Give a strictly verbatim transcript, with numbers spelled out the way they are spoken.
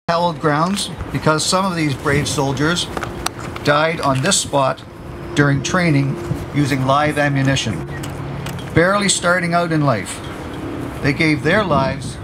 Hallowed grounds because some of these brave soldiers died on this spot during training using live ammunition. Barely starting out in life, they gave their lives